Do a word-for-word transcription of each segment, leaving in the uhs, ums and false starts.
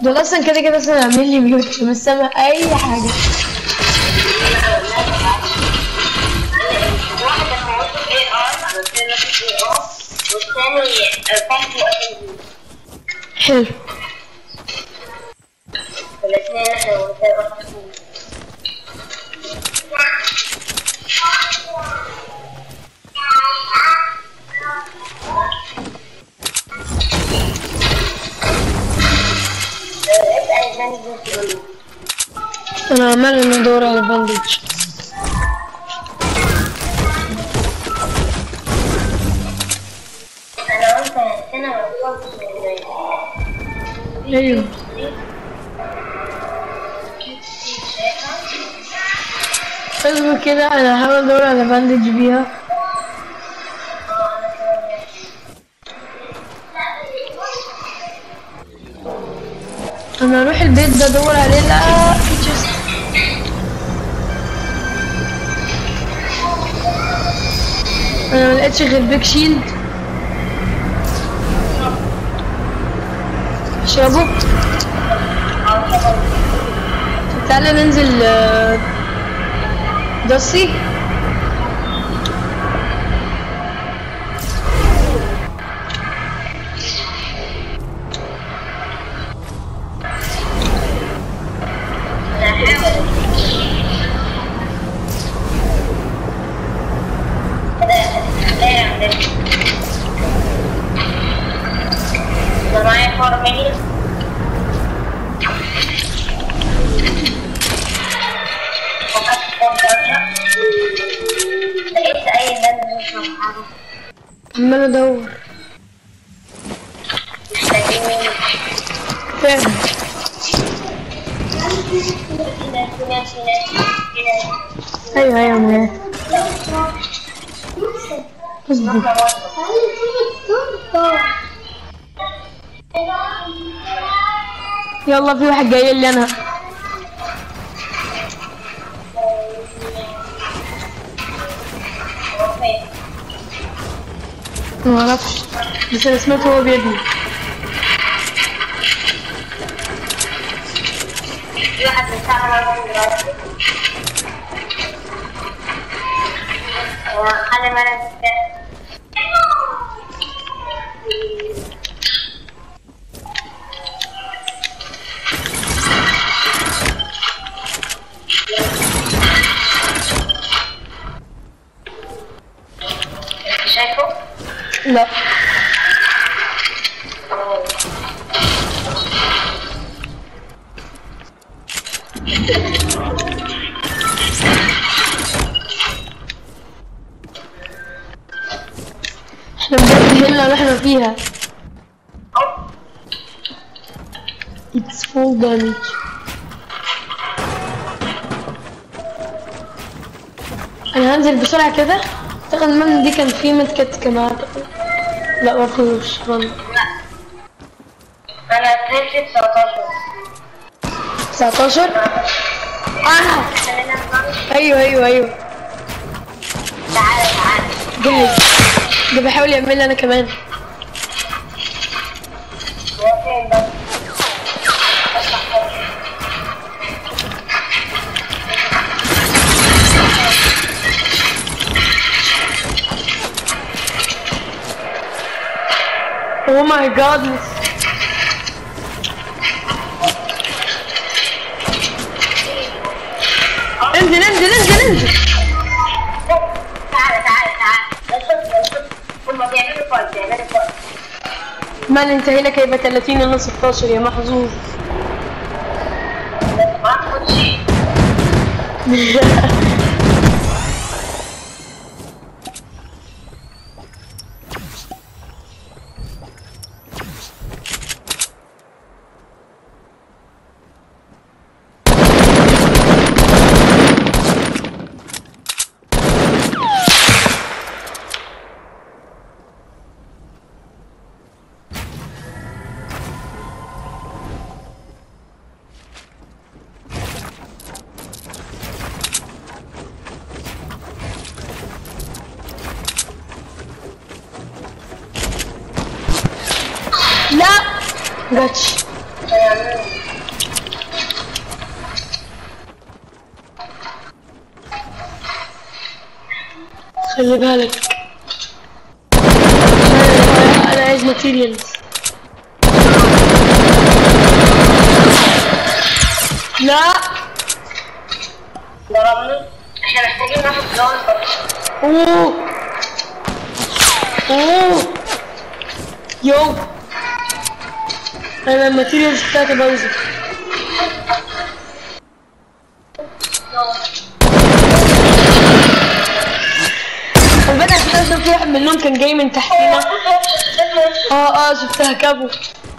دول اصلا كده كده اصلا عاملين لي ميوت مش سامع اي حاجه. واحد هياخد اي ار والتاني هياخد اي ار والتاني بامب واكل. حلو. الاثنين احنا والتاني انا عمال ادور على باندج. انا قلت هنا وصلت ايوه اصبر كده انا هحاول ادور على باندج بيها. انا اروح البيت ده ادور عليه. لا انا ملقتش غير بيك شيلد اشربه. تعالى ننزل دسي. معايا فور ميني لقيت اي بند مش محارب. عمال ادور محتاجين فعلا. ايوه ايوه معايا. اصبر يلا في واحد جاي لي انا. ما اعرفش بس انا سمعت هو بيبني. في واحد بيشتغل دلوقتي وخلي بالك شايفه؟ لا احنا بجد هنا اللي احنا فيها. It's full damage. انا هنزل بسرعة كده. اعتقد المن دي كان في متكت كمان. لا ما فيهوش غلط. انا تريفي تسعتاشر تسعتاشر. اه ايوه ايوه ايوه تعالى تعالى جاهز. ده بحاول يعمل لي انا كمان. هو فين بس؟ Oh my god. انزل انزل انزل انزل. تعالى تعالى تعالى شوف شوف هما بيعملوا فايت بيعملوا فايت. ما انتهي لك هيبقى ثلاثين انا ستاشر يا محظوظ. ما تاخد شيء. لا جاتش. خلي بالك. انا عايز ماتيريالز. لا ضربني. احنا محتاجين ناخد جوان برضه. اوه اوه يو انا الماتيريالز بتاعتي بايظه. البدع بتاعتنا في واحد منهم كان جاي من تحتينا. اه اه شفتها كابو.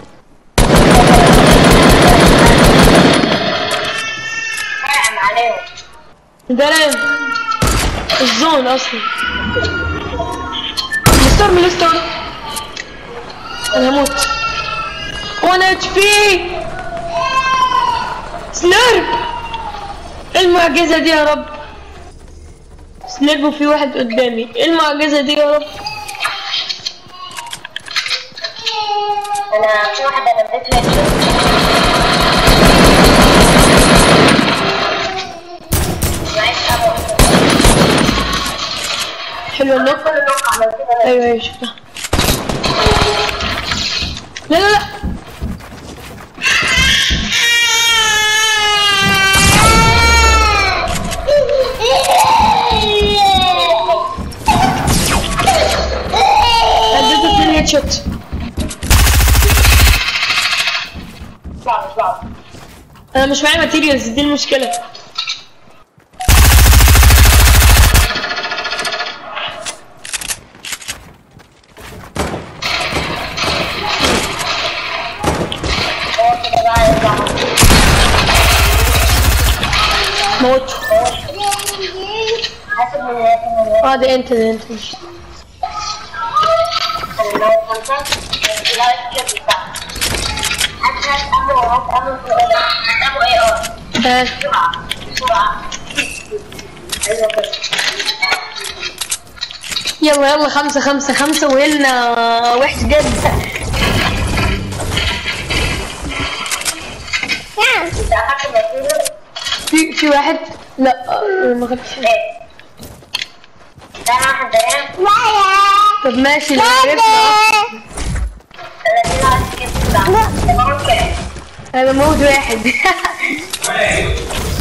نعم عليهم. ده رام الزون اصلا. مستر مستر انا هموت. وانا اتش بي سليرب. ايه المعجزة دي يا رب؟ سليرب وفي واحد قدامي. ايه المعجزة دي يا رب؟ انا في واحدة نزلت لك. حلوة النوك. ايوه ايوه شفتها. لا لا لا اديته اتنين هيد شوت. انا مش معايا ماتيريالز دي المشكلة. موت. اه ده انت ده انت مش يلا يلا خمسة خمسة خمسة ويلنا وحش جدا. في في واحد لا ما خدتش. ده واحد ده. طب ماشي لو عرفنا. انا موت واحد.